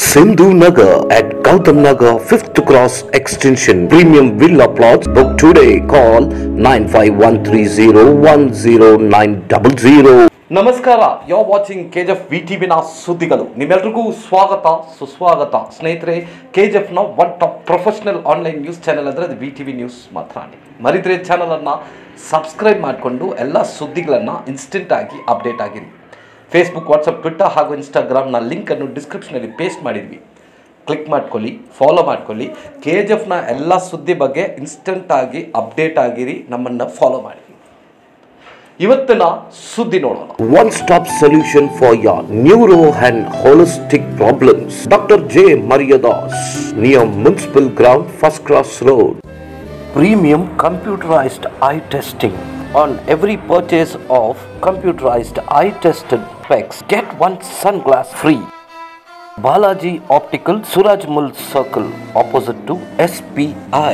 Sindhu Nagar at Gautam Nagar 5th Cross Extension Premium Villa Plots. Book today. Call 9513010900. ನಮಸ್ಕಾರ, you are watching KGF ವಿಟಿವಿನ ಸುದ್ದಿಗಳು. ನಿಮ್ಮೆಲ್ಲರಿಗೂ ಸ್ವಾಗತ ಸುಸ್ವಾಗತ ಸ್ನೇಹಿತರೆ. ಕೆಜಿಎಫ್ನ one top professional online news channel ಅಂದರೆ ಅದು ವಿಟಿವಿ ನ್ಯೂಸ್ ಮಾತ್ರ. ಮರಿದ್ರೆ ಚಾನಲನ್ನು ಸಬ್ಸ್ಕ್ರೈಬ್ ಮಾಡಿಕೊಂಡು ಎಲ್ಲ ಸುದ್ದಿಗಳನ್ನು ಇನ್ಸ್ಟೆಂಟ್ ಆಗಿ ಅಪ್ಡೇಟ್ ಆಗಿರಿ. ಫೇಸ್ಬುಕ್, ವಾಟ್ಸಪ್, ಟ್ವಿಟ್ಟರ್ ಹಾಗೂ ಇನ್ಸ್ಟಾಗ್ರಾಮ್ನ ಲಿಂಕನ್ನು ಡಿಸ್ಕ್ರಿಪ್ಷನಲ್ಲಿ ಪೇಸ್ಟ್ ಮಾಡಿದ್ವಿ. ಕ್ಲಿಕ್ ಮಾಡ್ಕೊಳ್ಳಿ, ಫಾಲೋ ಮಾಡ್ಕೊಳ್ಳಿ. ಕೆಜಿಎಫ್ನ ಎಲ್ಲ ಸುದ್ದಿ ಬಗ್ಗೆ ಇನ್ಸ್ಟೆಂಟ್ ಆಗಿ ಅಪ್ಡೇಟ್ ಆಗಿರಿ, ನಮ್ಮನ್ನು ಫಾಲೋ ಮಾಡಿ. ಇವತ್ತಿನ ಸುದ್ದಿ ನೋಡೋಣ. One stop solution for your neuro and holistic problems. Dr. J. Mariadas, near Municipal Ground, First Cross Road. Premium computerized eye testing. On every purchase of computerized eye tested specs, get one sunglass free. Balaji Optical, Suraj Mul Circle, opposite to SPI.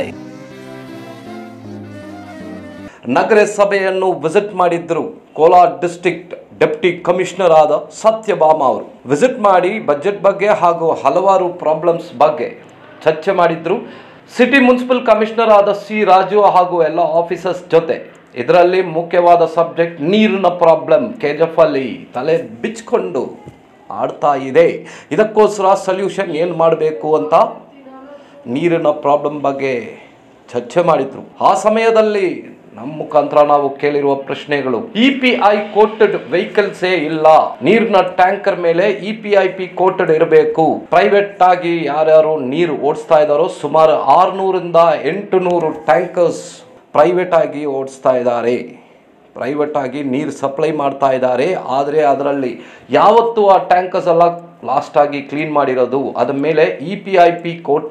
ನಗರಸಭೆಯನ್ನು visit ಮಾಡಿದ್ರು Kolar district deputy commissioner ಆದ ಸತ್ಯಭಾಮ ಅವರು. Visit ಮಾಡಿ budget ಬಗ್ಗೆ ಹಾಗೂ ಹಲವಾರು problems ಬಗ್ಗೆ ಚರ್ಚೆ ಮಾಡಿದ್ರು. ಸಿಟಿ ಮುನ್ಸಿಪಲ್ ಕಮಿಷನರ್ ಆದ ಸಿ ರಾಜು ಹಾಗೂ ಎಲ್ಲ ಆಫೀಸರ್ಸ್ ಜೊತೆ. ಇದರಲ್ಲಿ ಮುಖ್ಯವಾದ ಸಬ್ಜೆಕ್ಟ್ ನೀರಿನ ಪ್ರಾಬ್ಲಮ್ ಕೆಜಿಎಫ್ ಅಲ್ಲಿ ತಲೆ ಬಿಚ್ಕೊಂಡು ಆಡ್ತಾ ಇದೆ. ಇದಕ್ಕೋಸ್ಕರ ಸೊಲ್ಯೂಷನ್ ಏನು ಮಾಡಬೇಕು ಅಂತ ನೀರಿನ ಪ್ರಾಬ್ಲಮ್ ಬಗ್ಗೆ ಚರ್ಚೆ ಮಾಡಿದ್ರು. ಆ ಸಮಯದಲ್ಲಿ ನಮ್ಮ ಮುಖಾಂತರ ನಾವು ಕೇಳಿರುವ ಪ್ರಶ್ನೆಗಳು, EPI ಕೋಟೆಡ್ ವೆಹಿಕಲ್ಸೇ ಇಲ್ಲ, ನೀರಿನ ಟ್ಯಾಂಕರ್ ಮೇಲೆ EPIP ಕೋಟೆಡ್ ಇರಬೇಕು. ಪ್ರೈವೇಟ್ ಆಗಿ ಯಾರ್ಯಾರು ನೀರು ಓಡಿಸ್ತಾ ಇದ್ದಾರೋ ಸುಮಾರು 600ರಿಂದ 800 ಟ್ಯಾಂಕರ್ಸ್ ಪ್ರೈವೇಟ್ ಆಗಿ ಓಡಿಸ್ತಾ ಇದ್ದಾರೆ. ಪ್ರೈವೇಟ್ ಆಗಿ ನೀರು ಸಪ್ಲೈ ಮಾಡ್ತಾ ಇದ್ದಾರೆ. ಆದರೆ ಅದರಲ್ಲಿ ಯಾವತ್ತೂ ಆ ಟ್ಯಾಂಕರ್ಸ್ ಎಲ್ಲ ಲಾಸ್ಟ್ ಆಗಿ ಕ್ಲೀನ್ ಮಾಡಿರೋದು. ಅದ ಮೇಲೆ EPIP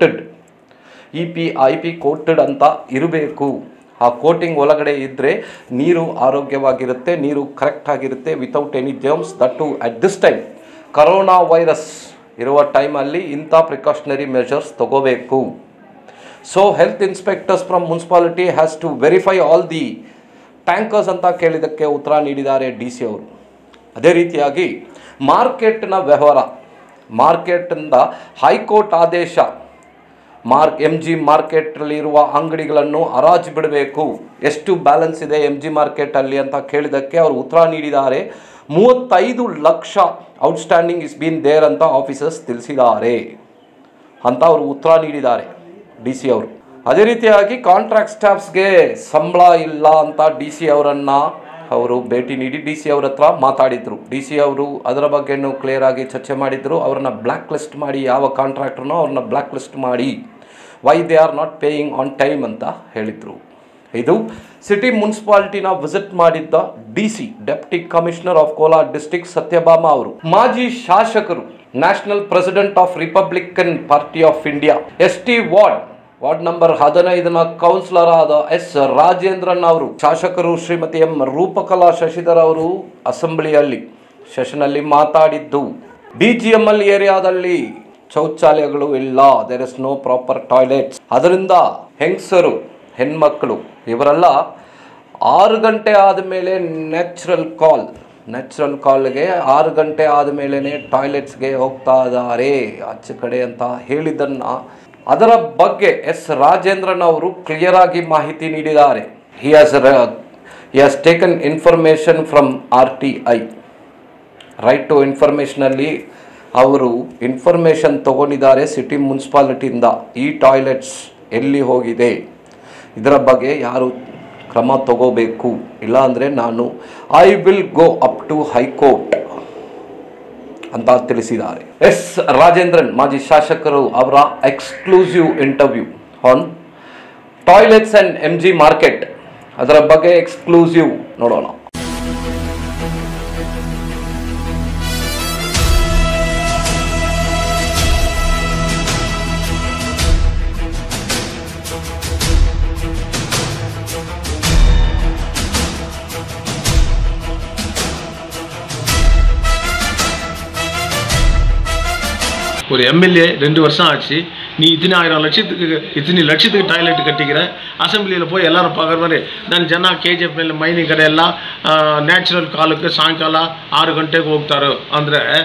ಕೋಟೆಡ್ ಅಂತ ಇರಬೇಕು. ಆ ಕೋಟಿಂಗ್ ಒಳಗಡೆ ಇದ್ದರೆ ನೀರು ಆರೋಗ್ಯವಾಗಿರುತ್ತೆ, ನೀರು ಕರೆಕ್ಟ್ ಆಗಿರುತ್ತೆ, without any germs. That to at this time corona virus ಇರುವ ಟೈಮಲ್ಲಿ ಇಂಥ ಪ್ರಿಕಾಷನರಿ ಮೆಷರ್ಸ್ ತಗೋಬೇಕು. So health inspectors from municipality has to verify all the tankers ಅಂತ ಕೇಳಿದ್ದಕ್ಕೆ ಉತ್ತರ ನೀಡಿದ್ದಾರೆ DC ಅವರು. ಅದೇ ರೀತಿಯಾಗಿ ಮಾರ್ಕೆಟ್ನ ವ್ಯವಹಾರ, ಮಾರ್ಕೆಟಿಂದ ಹೈಕೋರ್ಟ್ ಆದೇಶ, MG ಮಾರ್ಕೆಟಲ್ಲಿರುವ ಅಂಗಡಿಗಳನ್ನು ಹರಾಜು ಬಿಡಬೇಕು. ಎಷ್ಟು ಬ್ಯಾಲೆನ್ಸ್ ಇದೆ MG ಮಾರ್ಕೆಟಲ್ಲಿ ಅಂತ ಕೇಳಿದ್ದಕ್ಕೆ ಅವರು ಉತ್ತರ ನೀಡಿದ್ದಾರೆ. 35 lakh outstanding is been there ಅಂತ ಆಫೀಸರ್ಸ್ ತಿಳಿಸಿದ್ದಾರೆ ಅಂತ ಅವರು ಉತ್ತರ ನೀಡಿದ್ದಾರೆ DC ಅವರು. ಅದೇ ರೀತಿಯಾಗಿ ಕಾಂಟ್ರಾಕ್ಟ್ ಸ್ಟಾಫ್ಸ್ಗೆ ಸಂಬಳ ಇಲ್ಲ ಅಂತ DC ಅವರನ್ನು ಅವರು ಭೇಟಿ ನೀಡಿ DC ಅವ್ರ ಹತ್ರ ಮಾತಾಡಿದರು. DC ಅವರು ಅದರ ಬಗ್ಗೆನೂ ಕ್ಲಿಯರ್ ಆಗಿ ಚರ್ಚೆ ಮಾಡಿದರು. ಅವ್ರನ್ನ ಬ್ಲ್ಯಾಕ್ ಲಿಸ್ಟ್ ಮಾಡಿ, ಯಾವ ಕಾಂಟ್ರಾಕ್ಟ್ರನ್ನೋ ಅವ್ರನ್ನ ಬ್ಲ್ಯಾಕ್ ಲಿಸ್ಟ್ ಮಾಡಿ, why they are not paying on time ಅಂತ ಹೇಳಿದರು. ಇದು ಸಿಟಿ ಮುನ್ಸಿಪಾಲಿಟಿನ ವಿಸಿಟ್ ಮಾಡಿದ್ದ DC deputy commissioner of Kolar district Satyabhama ಅವರು. ಮಾಜಿ ಶಾಸಕರು, national president of Republican party of India, ST ward number 15ನ ಕೌನ್ಸಿಲರ್ ಆದ S. ರಾಜೇಂದ್ರನ್ ಅವರು, ಶಾಸಕರು ಶ್ರೀಮತಿ M. ರೂಪಕಲಾ ಶಶಿಧರ್ ಅವರು ಅಸೆಂಬ್ಲಿಯಲ್ಲಿ ಸೆಷನಲ್ಲಿ ಮಾತಾಡಿದ್ದು, DGML ಏರಿಯಾದಲ್ಲಿ ಶೌಚಾಲಯಗಳು ಇಲ್ಲ, there is no proper toilets. ಅದರಿಂದ ಹೆಂಗಸರು, ಹೆಣ್ಮಕ್ಕಳು ಇವರೆಲ್ಲ 6 ಗಂಟೆ ಆದಮೇಲೆ ನ್ಯಾಚುರಲ್ ಕಾಲ್ಗೆ 6 ಗಂಟೆ ಆದಮೇಲೆ ಟಾಯ್ಲೆಟ್ಸ್ಗೆ ಹೋಗ್ತಾ ಇದ್ದಾರೆ ಆಚೆ ಕಡೆ ಅಂತ ಹೇಳಿದ್ದನ್ನು, ಅದರ ಬಗ್ಗೆ S. ರಾಜೇಂದ್ರನ್ ಅವರು ಕ್ಲಿಯರ್ ಆಗಿ ಮಾಹಿತಿ ನೀಡಿದ್ದಾರೆ. He has taken information from RTI, right to ಇನ್ಫಾರ್ಮೇಷನಲ್ಲಿ ಅವರು ಇನ್ಫಾರ್ಮೇಷನ್ ತಗೊಂಡಿದ್ದಾರೆ ಸಿಟಿ ಮುನ್ಸಿಪಾಲಿಟಿಯಿಂದ. ಈ ಟಾಯ್ಲೆಟ್ಸ್ ಎಲ್ಲಿ ಹೋಗಿದೆ, ಇದರ ಬಗ್ಗೆ ಯಾರು ಕ್ರಮ ತಗೋಬೇಕು, ಇಲ್ಲಾಂದರೆ ನಾನು I will go up to high court ಅಂತ ತಿಳಿಸಿದ್ದಾರೆ. S. ರಾಜೇಂದ್ರನ್ ಮಾಜಿ ಶಾಸಕರು ಅವರ exclusive interview on toilets and MG market, ಅದರ ಬಗ್ಗೆ ಎಕ್ಸ್ಕ್ಲೂಸಿವ್ ನೋಡೋಣ. ஒரு MLA 2 வருஷம் ஆச்சு, நீ இத்தனை லட்சத்துக்கு டாய்லெட் கட்டிக்கிற, அசெம்பிளியில் போய் எல்லாரும் பார்க்குற மாதிரி ನಾನು ಜನ KGF ಮೇಲೆ ಮೈನಿಂಗ್ ಕಡೆ ಎಲ್ಲ ನ್ಯಾಚುರಲ್ ಕಾಲಕ್ಕೆ ಸಾಯಂಕಾಲ 6 ಗಂಟೆಗೆ ಹೋಗ್ತಾರೆ ಅಂದರೆ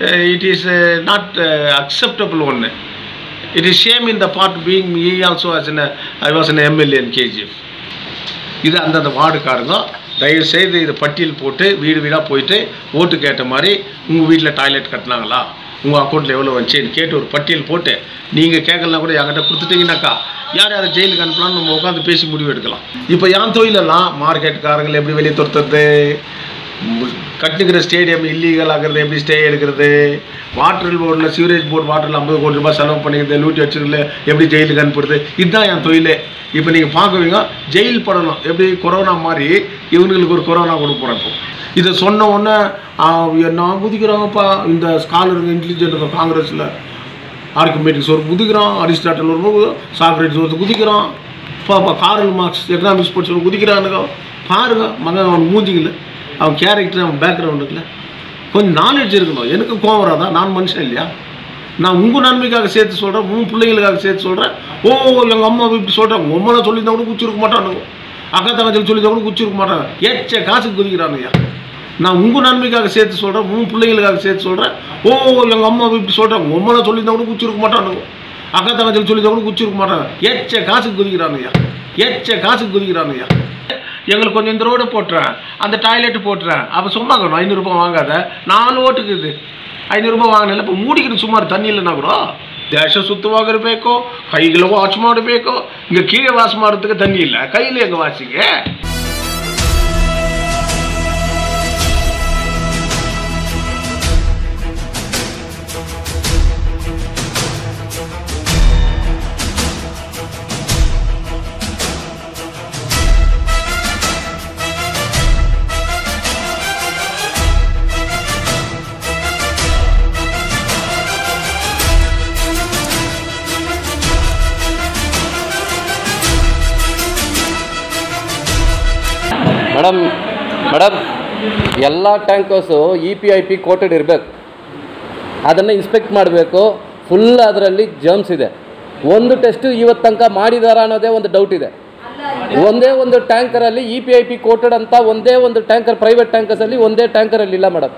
it is not acceptable one. It is shame in the part being me also as I was an MLA in KGF. இது அந்தந்த வார்டுக்காரங்க தயவு செய்து இது பட்டியல் போட்டு வீடு வீடாக போயிட்டு ஓட்டு கேட்ட மாதிரி உங்கள் வீட்டில் டாய்லெட் கட்டினாங்களா, உங்கள் அக்கௌண்ட்டில் எவ்வளோ வந்துச்சுன்னு கேட்டு ஒரு பட்டியல் போட்டு நீங்கள் கேட்கலாம் கூட என்கிட்ட கொடுத்துட்டீங்கன்னாக்கா யார் யாரை ஜெயிலுக்கு அனுப்பலாம்னு நம்ம உட்காந்து பேசி முடிவு எடுக்கலாம். இப்போ என் தொழிலெல்லாம் மார்க்கெட்டுக்காரங்களை எப்படி வெளியே துரத்துறது, கட்டுக்கிற ஸ்டேடியம் இல்லீகல் ஆகிறது எப்படி ஸ்டே எடுக்கிறது, வாட்டர் போர்டில் சிவரேஜ் போர்டு வாட்டரில் 50 கோடி ரூபாய் செலவு பண்ணிக்கிறது, லூட்டி வச்சுருக்கல எப்படி ஜெயிலுக்கு அனுப்புறது, இதுதான் என் தொழிலே. இப்போ நீங்கள் பார்க்குவீங்க ஜெயில் படணும் எப்படி கொரோனா மாதிரி இவங்களுக்கு ஒரு கொரோனா கொடுக்க போகிறேன். இப்போ இதை சொன்ன உடனே நான் குதிக்கிறாங்கப்பா இந்த ஸ்காலருங்க இன்டெலிஜென்ட்டுங்க காங்கிரஸில் ஆர்கிமெட்டிக்ஸ் ஒரு குதிக்கிறான், அரிஸ்டாட்டல் ஒரு சாக்ரட்டிஸ் ஒரு குதிக்கிறான், பாப்பா கார்ல் மார்க்ஸ் எக்கனாமிக்ஸ் படிச்சு ஒரு குதிக்கிறானுங்க. பாருங்க மகன் அவன் மூஞ்சிக்கல, அவன் கேரக்டர் அவன் பேக்ரவுண்டுக்குல கொஞ்சம் நாலேஜ் இருக்கணும். எனக்கு கோவம் வராதா? நான் மனுஷன் இல்லையா? நான் உங்கள் நன்மைக்காக சேர்த்து சொல்கிறேன், உன் பிள்ளைங்களுக்காக சேர்த்து சொல்கிறேன். ஓ எங்கள் அம்மா இப்படி சொல்கிறேன், உங்கள் அம்மா சொல்லியிருந்தா கூட குச்சிருக்க மாட்டானுங்க, அக்கா தங்கச்சி சொல்லியிருந்தா கூட குச்சிருக்க மாட்டாங்க, ஏச்ச காசுக்கு குதிக்கிறானுங்க. நான் உங்கள் நன்மைக்காக சேர்த்து சொல்கிறேன், உன் பிள்ளைங்களுக்காக சேர்த்து சொல்கிறேன். ஓ எங்கள் அம்மா இப்படி சொல்கிறேன், உங்கள் அம்மா சொல்லியிருந்தா கூட குச்சிருக்க மாட்டானுங்க, அக்கா தங்கச்சி சொல்லியிருந்தா கூட குச்சிருக்க மாட்டாங்க, ஏச்ச காசுக்கு குதிக்கிறானுங்க, ஏச்ச காசுக்கு குதிக்கிறானுங்க. எங்களுக்கு கொஞ்சம் இந்த ரோடு போட்டுறேன், அந்த டாய்லெட்டு போட்டுறேன். அப்போ சும்மா 500 ரூபாய் வாங்காத, 4 ಓಟುಕಿದೆ 500 ರೂಪಾಯಿ ವಾಗಲಿಲ್ಲ. ಮೂಡಿಗೆ ಸುಮಾರು ತನ್ನಿಲ್ಲ ನಾವು ದೇಶ ಸುತ್ತವಾಗಿರಬೇಕು, ಕೈಗಳು ವಾಚ್ ಮಾಡಬೇಕು. ಈಗ ಕೀഴே ವಾಶ್ ಮಾಡೋದಕ್ಕೆ ತನ್ನಿ ಇಲ್ಲ, ಕೈಲಿ ಹೆಂಗೆ ವಾಚಿಗೆ? ಮೇಡಮ್ ಎಲ್ಲ ಟ್ಯಾಂಕರ್ಸು EPIP ಕೋಟೆಡ್ ಇರಬೇಕು, ಅದನ್ನು ಇನ್ಸ್ಪೆಕ್ಟ್ ಮಾಡಬೇಕು. ಫುಲ್ ಅದರಲ್ಲಿ ಜರ್ಮ್ಸ್ ಇದೆ. ಒಂದು ಟೆಸ್ಟು ಇವತ್ತು ತನಕ ಮಾಡಿದಾರ ಅನ್ನೋದೇ ಒಂದು ಡೌಟ್ ಇದೆ. ಒಂದೇ ಒಂದು ಟ್ಯಾಂಕರಲ್ಲಿ EPIP ಕೋಟೆಡ್ ಅಂತ ಒಂದೇ ಒಂದು ಟ್ಯಾಂಕರ್ ಪ್ರೈವೇಟ್ ಟ್ಯಾಂಕರ್ಸಲ್ಲಿ ಒಂದೇ ಟ್ಯಾಂಕರಲ್ಲಿ ಇಲ್ಲ ಮೇಡಮ್.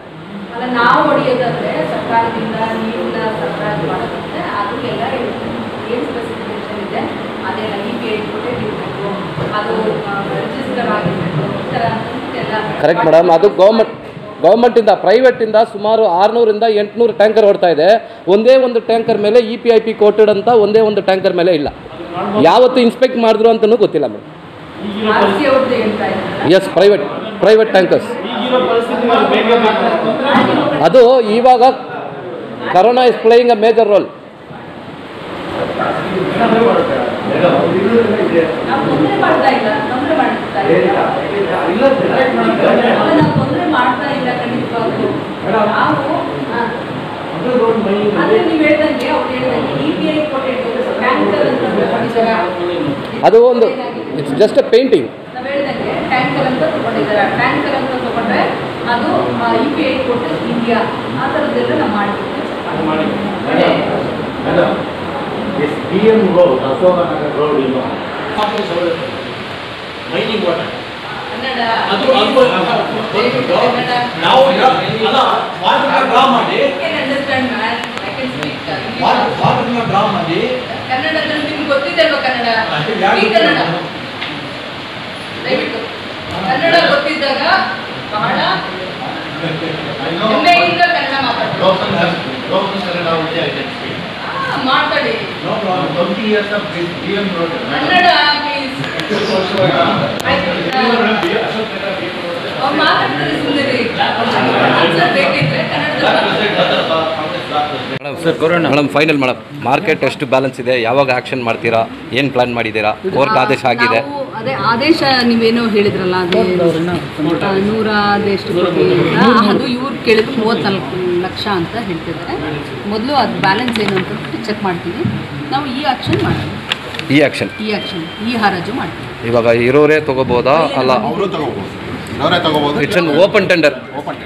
ಕರೆಕ್ಟ್ ಮೇಡಮ್, ಅದು ಗೌರ್ಮೆಂಟಿಂದ ಪ್ರೈವೇಟಿಂದ ಸುಮಾರು 600ರಿಂದ 800 ಟ್ಯಾಂಕರ್ ಓಡ್ತಾ ಇದೆ. ಒಂದೇ ಒಂದು ಟ್ಯಾಂಕರ್ ಮೇಲೆ EPIP ಕೋಟೆಡ್ ಅಂತ ಒಂದೇ ಒಂದು ಟ್ಯಾಂಕರ್ ಮೇಲೆ ಇಲ್ಲ. ಯಾವತ್ತು ಇನ್ಸ್ಪೆಕ್ಟ್ ಮಾಡಿದ್ರು ಅಂತಲೂ ಗೊತ್ತಿಲ್ಲ ಮೇಡಮ್. S, private tankers. ಅದು ಇವಾಗ corona is playing a major role. ಅದು ಒಂದು it's just a painting. Tanker ಅಂತ ತಗೊಂಡಿದ್ದಾರೆ, ಟ್ಯಾಂಕರ್ ಅಂತ ತಗೊಂಡ್ರೆ ಅದು EPI ಕೊಟ್ಟು ಇಂಡಿಯಾ ಆ ಥರದ್ದೆಲ್ಲ ನಾವು ಮಾಡ್ತೀವಿ. DM ರೋಡ್, ಅಶೋಕನಗರ ರೋಡ್ ಇಲ್ಲ ಮೈನಿಂಗ್ ವಾಟರ್ ಅದು ನಾವು ಅಲ್ಲ ವಾಟರ್ ಡ್ರಾ ಮಾಡಿ understand man I can speak water draw ಮಾಡಿ ಕನ್ನಡದಲ್ಲಿ ನಿಮಗೆ ಗೊತ್ತಿದೆ ಅಲ್ವಾ? ಕನ್ನಡ ಕನ್ನಡ ದಯವಿಟ್ಟು ಕನ್ನಡ ಗೊತ್ತಿದ್ದಾಗ ಬಹಳ ಹೆಮ್ಮೆಯಿಂದ ಕನ್ನಡ ಮಾತಾಡಿ ಮಾತಾಡಿ. ಕನ್ನಡ ಪ್ಲೀಸ್ ಮಾತಾಡ್ತಾರೆ ಸುಂದರಿ ಬೇಕಿದ್ರೆ ಮೇಡಮ್ ಫೈನಲ್ ಮೇಡಮ್, ಮಾರ್ಕೆಟ್ ಎಷ್ಟು ಬ್ಯಾಲೆನ್ಸ್ ಇದೆ, ಯಾವಾಗ ಆಕ್ಷನ್ ಮಾಡ್ತೀರಾ, ಏನು ಪ್ಲಾನ್ ಮಾಡಿದ್ದೀರಾ? ಕೋರ್ಟ್ ಆದೇಶ ಆಗಿದೆ. ಅದೇ ಆದೇಶ ನೀವೇನೋ ಹೇಳಿದ್ರಲ್ಲ, ಅದೇ 100 ಎಷ್ಟು ಕೋಟಿ ಅದು ಇವ್ರು ಕೇಳಿದ್ರು 34 ಲಕ್ಷ ಅಂತ ಹೇಳ್ತಿದ್ದಾರೆ. ಮೊದಲು ಅದು ಬ್ಯಾಲೆನ್ಸ್ ಏನು ಅಂತ ಚೆಕ್ ಮಾಡ್ತೀವಿ. ನಾವು ಈ ಆಕ್ಷನ್ ಮಾಡ್ತೀವಿ. ಈ ಹರಾಜು ಮಾಡ್ತೀವಿ. ಇವಾಗ ಇರೋರೇ ತಗೋಬೋದಾ? ಅಲ್ಲ, it's an open tender.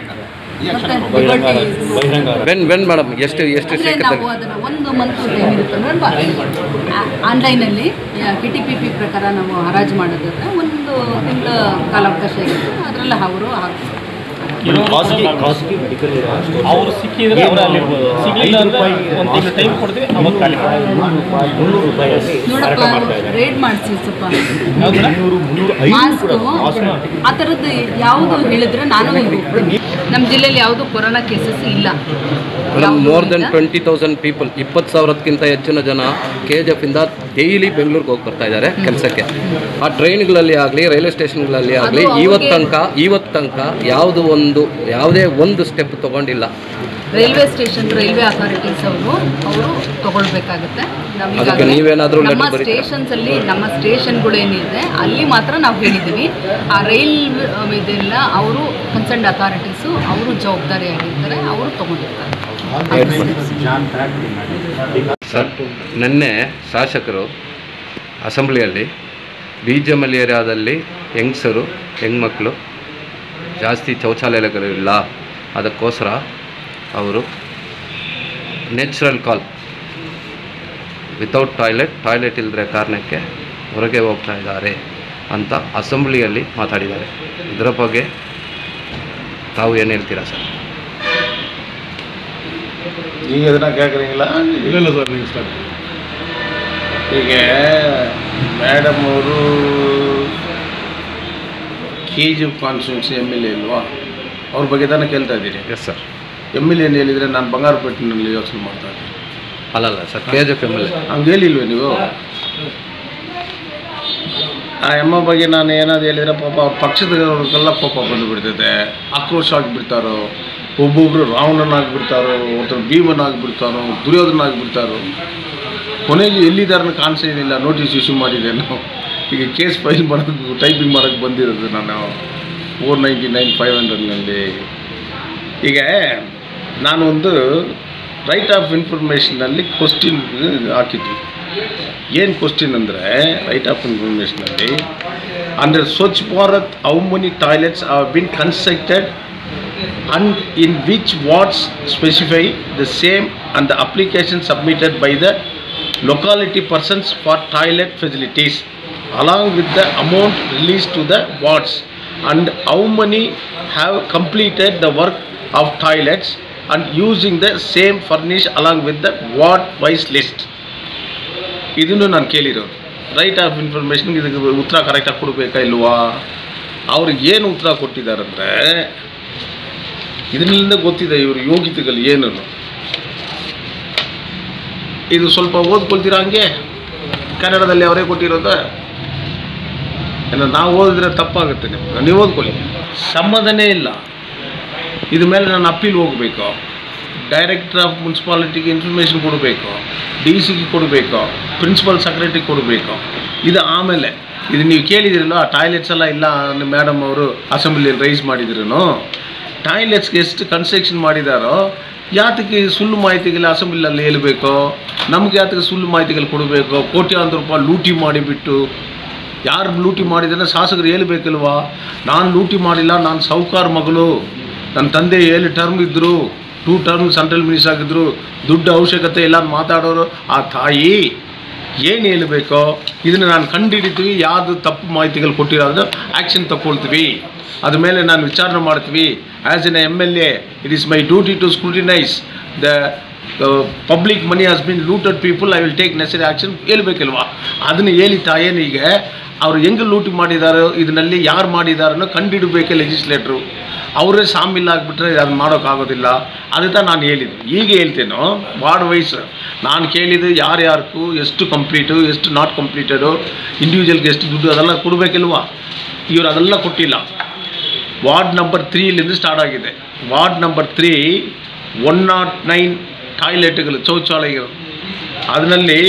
When madam ಎಷ್ಟು ನಾವು ಅದನ್ನು 1 ಮಂತ್ ಟೈಮ್ ಇರುತ್ತೆ ಆನ್ಲೈನಲ್ಲಿ KTPP ಪ್ರಕಾರ ನಾವು ಹರಾಜು ಮಾಡೋದಾದ್ರೆ 1 ತಿಂಗಳ ಕಾಲಾವಕಾಶ ಇರುತ್ತೆ. ಅದರಲ್ಲಿ ಅವರು ಅವರು ಸಿಕ್ಕಿದ್ರೆ ಅವರು ಅಲ್ಲಿರ್ಬೋದು, ಸಿಗಲಿಲ್ಲ ಅಂದರೆ ಒಂದು ತಿಂಗಳು ಟೈಮ್ ಕೊಡ್ತೀವಿ, ಅವಾಗ ಖಾಲಿ ನೋಡಪ್ಪ ರೇಡ್ ಮಾಡಿಸಿ ಸ್ವಲ್ಪ ಮಾಸ್ಕು ಆ ಥರದ್ದು ಯಾವುದು ಹೇಳಿದ್ರೆ ನಾನು ನಮ್ಮ ಜಿಲ್ಲೆಯಲ್ಲಿ ಯಾವುದು ಕೊರೋನಾ ಕೇಸಸ್ ಇಲ್ಲ. ಮೋರ್ ದೆನ್ 20,000 ಪೀಪಲ್, 20,000ಕ್ಕಿಂತ ಹೆಚ್ಚಿನ ಜನ KGF ಇಂದ ಡೈಲಿ ಬೆಂಗಳೂರಿಗೆ ಹೋಗಿ ಬರ್ತಾ ಇದ್ದಾರೆ ಕೆಲಸಕ್ಕೆ. ಆ ಟ್ರೈನ್ಗಳಲ್ಲಿ ಆಗಲಿ ರೈಲ್ವೆ ಸ್ಟೇಷನ್ಗಳಲ್ಲಿ ಆಗಲಿ ಇವತ್ತು ತನಕ ಯಾವುದೇ ಒಂದು ಸ್ಟೆಪ್ ತಗೊಂಡಿಲ್ಲ. ರೈಲ್ವೆ ಸ್ಟೇಷನ್ ರೈಲ್ವೆ ಅಥಾರಿಟೀಸ್ ಅವರು ತಗೊಳ್ಬೇಕಾಗುತ್ತೆ. ಅದಕ್ಕೆ ನೀವೇನಾದರೂ ನಮ್ಮ ಸ್ಟೇಷನ್ಸಲ್ಲಿ ನಮ್ಮ ಸ್ಟೇಷನ್ಗಳೇನಿದೆ ಅಲ್ಲಿ ಮಾತ್ರ ನಾವು ಹೇಳಿದ್ದೀವಿ. ಆ ರೈಲ್ ಇದೆಲ್ಲ ಅವರು ಕನ್ಸರ್ನ್ ಅಥಾರಿಟೀಸು ಅವರು ಜವಾಬ್ದಾರಿಯಾಗಿರ್ತಾರೆ, ಅವರು ತಗೊಂಡಿರ್ತಾರೆ. ಸರ್, ನಿನ್ನೆ ಶಾಸಕರು ಅಸೆಂಬ್ಲಿಯಲ್ಲಿ BGML ಏರಿಯಾದಲ್ಲಿ ಹೆಂಗಸರು ಹೆಣ್ಮಕ್ಳು ಜಾಸ್ತಿ ಶೌಚಾಲಯಗಳಿಲ್ಲ, ಅದಕ್ಕೋಸ್ಕರ ಅವರು ನ್ಯಾಚುರಲ್ ಕಾಲ್ ವಿತೌಟ್ ಟಾಯ್ಲೆಟ್ ಇಲ್ಲದ್ರೆ ಕಾರಣಕ್ಕೆ ಹೊರಗೆ ಹೋಗ್ತಾ ಇದ್ದಾರೆ ಅಂತ ಅಸೆಂಬ್ಲಿಯಲ್ಲಿ ಮಾತಾಡಿದ್ದಾರೆ. ಇದರ ಬಗ್ಗೆ ತಾವು ಏನು ಹೇಳ್ತೀರಾ ಸರ್? ಈಗ ಅದನ್ನ ಕೇಳ್ಕರಂಗಿಲ್ಲ. ಇಲ್ಲ ಸರ್, ನೀವು ಸರ್ ಈಗ ಮೇಡಮ್ ಅವರು KGF ಕಾನ್ಸ್ಟಿಟ್ಯೂನ್ಸಿ MLA ಇಲ್ವಾ, ಅವ್ರ ಬಗ್ಗೆ ತಾನೇ ಕೇಳ್ತಾ ಇದ್ದೀರಿ? Yes sir. MLA ಏನು ಹೇಳಿದರೆ ನಾನು ಬಂಗಾರಪೇಟೆನಲ್ಲಿ ಯೋಚನೆ ಮಾಡ್ತಾ ಇದ್ದೀನಿ. ಅಲ್ಲಲ್ಲ ಸರ್, KGF MLA ಹಂಗೆ ಹೇಳಿಲ್ವೇ ನೀವು? ಆ ಬಗ್ಗೆ ನಾನು ಏನಾದ್ರು ಹೇಳಿದರೆ ಪಾಪ ಅವ್ರ ಪಕ್ಷದವ್ರಿಗೆಲ್ಲ ಕೋಪ ಬಂದುಬಿಡ್ತೈತೆ, ಆಕ್ರೋಶ ಆಗಿಬಿಡ್ತಾರೋ, ಒಬ್ಬೊಬ್ಬರು ರಾವಣನಾಗಿಬಿಡ್ತಾರೋ, ಒಬ್ಬರು ಭೀಮನಾಗಿಬಿಡ್ತಾರೋ, ದುರ್ಯೋಧನಾಗಿಬಿಡ್ತಾರೋ. ಕೊನೆಗೆ ಎಲ್ಲಿದ್ದಾರನ್ನ ಕಾಣಿಸೇನಿಲ್ಲ, ನೋಟಿಸ್ ಇಶ್ಯೂ ಮಾಡಿದೆ ನಾವು. ಈಗ ಕೇಸ್ ಫೈಲ್ ಮಾಡೋದು ಟೈಪಿಂಗ್ ಮಾಡೋಕ್ಕೆ ಬಂದಿರೋದು ನಾನು 499/500ನಲ್ಲಿ. ಈಗ ನಾನು ಒಂದು ರೈಟ್ ಆಫ್ ಇನ್ಫಾರ್ಮೇಷನಲ್ಲಿ ಕ್ವಶ್ಚಿನ್ ಹಾಕಿದ್ವಿ. ಏನು ಕ್ವಶ್ಚಿನ್ ಅಂದರೆ, ರೈಟ್ ಆಫ್ ಇನ್ಫಾರ್ಮೇಷನಲ್ಲಿ under Swachh Bharat how many toilets have been constructed and in which wards specify the same and the application submitted by the locality persons for toilet facilities along with the amount released to the wards, and how many have completed the work of toilets and using the same furnished along with the ward wise list. ಇದನ್ನು ನಾನು ಕೇಳಿರೋದು right of information. ಇದಕ್ಕೆ ಉತ್ತರ ಕರೆಕ್ಟಾಗಿ ಕೊಡಬೇಕಾ ಇಲ್ವಾ? ಅವ್ರಿಗೆ ಏನು ಉತ್ತರ ಕೊಟ್ಟಿದ್ದಾರಂದರೆ, ಇದರಿಂದ ಗೊತ್ತಿದೆ ಇವರು ಯೋಗ್ಯತೆಗಳು ಏನು. ಇದು ಸ್ವಲ್ಪ ಓದ್ಕೊಳ್ತೀರಾ? ಹಂಗೆ ಕನ್ನಡದಲ್ಲಿ ಅವರೇ ಕೊಟ್ಟಿರೋದು. ನಾವು ಓದಿದ್ರೆ ತಪ್ಪಾಗುತ್ತೆ, ನೀವು ಓದ್ಕೊಳ್ಳಿ. ಸಂಬಂಧನೇ ಇಲ್ಲ. ಇದ್ರ ಮೇಲೆ ನಾನು ಅಪ್ಪೀಲ್ ಹೋಗಬೇಕು, ಡೈರೆಕ್ಟರ್ ಆಫ್ ಮುನ್ಸಿಪಾಲಿಟಿಗೆ ಇನ್ಫಾರ್ಮೇಷನ್ ಕೊಡಬೇಕು, DC ಗೆ ಕೊಡಬೇಕು, ಪ್ರಿನ್ಸಿಪಲ್ ಸೆಕ್ರೆಟರಿಗೆ ಕೊಡಬೇಕು. ಇದು ಆಮೇಲೆ ಇದು ನೀವು ಕೇಳಿದಿರಲ್ಲ, ಆ ಟಾಯ್ಲೆಟ್ಸ್ ಎಲ್ಲ ಇಲ್ಲ ಮೇಡಮ್ ಅವರು ಅಸೆಂಬ್ಲಿಯಲ್ಲಿ ರೈಸ್ ಮಾಡಿದ್ರು. ಟಾಯ್ಲೆಟ್ಸ್ಗೆ ಎಷ್ಟು ಕನ್ಸ್ಟ್ರಕ್ಷನ್ ಮಾಡಿದಾರೋ ಯಾತಕ್ಕೆ ಸುಳ್ಳು ಮಾಹಿತಿಗಳು ಅಸೆಂಬ್ಲಿಯಲ್ಲಿ ಹೇಳಬೇಕು? ನಮ್ಗೆ ಯಾತಕ್ಕೆ ಸುಳ್ಳು ಮಾಹಿತಿಗಳು ಕೊಡಬೇಕು? ಕೋಟ್ಯಾಂತರ ರೂಪಾಯಿ ಲೂಟಿ ಮಾಡಿಬಿಟ್ಟು ಯಾರು ಲೂಟಿ ಮಾಡಿದ್ರೆ ಶಾಸಕರು ಹೇಳಬೇಕಲ್ವಾ? ನಾನು ಲೂಟಿ ಮಾಡಿಲ್ಲ, ನಾನು ಸಾಹುಕಾರ ಮಗಳು, ನನ್ನ ತಂದೆ 7 ಟರ್ಮ್ ಇದ್ದರು, 2 ಟರ್ಮ್ ಸೆಂಟ್ರಲ್ ಮಿನಿಸ್ಟರ್ ಆಗಿದ್ದರು, ದುಡ್ಡು ಅವಶ್ಯಕತೆ ಇಲ್ಲ ಅಂತ ಮಾತಾಡೋರು ಆ ತಾಯಿ ಏನು ಹೇಳಬೇಕೋ ಇದನ್ನು ನಾನು ಕಂಡುಹಿಡಿತೀವಿ. ಯಾವುದು ತಪ್ಪು ಮಾಹಿತಿಗಳು ಕೊಟ್ಟಿರೋದು ಆ್ಯಕ್ಷನ್ ತಗೊಳ್ತೀವಿ, ಅದ್ರ ಮೇಲೆ ನಾನು ವಿಚಾರಣೆ ಮಾಡ್ತೀವಿ. As an MLA it is my duty to scrutinise the public money has been looted people, I will take necessary action ಹೇಳ್ಬೇಕಲ್ವಾ? ಅದನ್ನು ಹೇಳಿ ತಾಯೇನಿಗೆ ಅವ್ರು ಹೆಂಗೆ ಲೂಟಿ ಮಾಡಿದಾರೋ, ಇದರಲ್ಲಿ ಯಾರು ಮಾಡಿದಾರೋ ಕಂಡುಹಿಡಬೇಕೆ ಲೆಜಿಸ್ಲೇಟ್ರು. ಅವರೇ ಸಾಮಿಲ್ ಆಗಿಬಿಟ್ರೆ ಅದು ಮಾಡೋಕ್ಕಾಗೋದಿಲ್ಲ. ಅದಕ್ಕೆ ನಾನು ಹೇಳಿದ್ದು. ಈಗ ಹೇಳ್ತೇನೋ ವಾರ್ಡ್ ವೈಸ್ ನಾನು ಕೇಳಿದ್ದು ಯಾರ್ಯಾರಿಗೂ ಎಷ್ಟು ಕಂಪ್ಲೀಟು, ಎಷ್ಟು ನಾಟ್ ಕಂಪ್ಲೀಟೆಡು, ಇಂಡಿವಿಜುವಲ್ಗೆ ಎಷ್ಟು ದುಡ್ಡು ಅದೆಲ್ಲ ಕೊಡಬೇಕಿಲ್ವಾ? ಇವರು ಅದೆಲ್ಲ ಕೊಟ್ಟಿಲ್ಲ. ವಾರ್ಡ್ ನಂಬರ್ 3 ಸ್ಟಾರ್ಟ್ ಆಗಿದೆ. ವಾರ್ಡ್ ನಂಬರ್ 3 109 ಟಾಯ್ಲೆಟ್ಗಳು, ಶೌಚಾಲಯಗಳು. ಅದರಲ್ಲಿ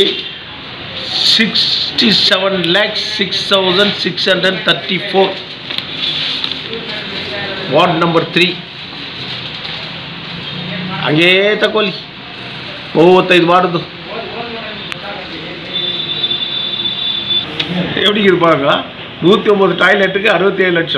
67,06,634 ವಾರ್ಡ್ ನಂಬರ್ 3. ಹಂಗೇ ತಗೊಳ್ಳಿ 35 ವಾರ್ಡ್ದು ಎವಡಿಗಿರ್ಬಾಗ 109 ಟಾಯ್ಲೆಟ್ಗೆ 67 ಲಕ್ಷ.